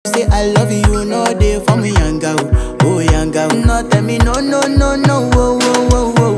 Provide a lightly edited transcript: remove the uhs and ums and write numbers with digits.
Say I love you, no day for me, young girl. Oh, young girl. No, tell me no, no, no, no, oh, oh, oh, oh.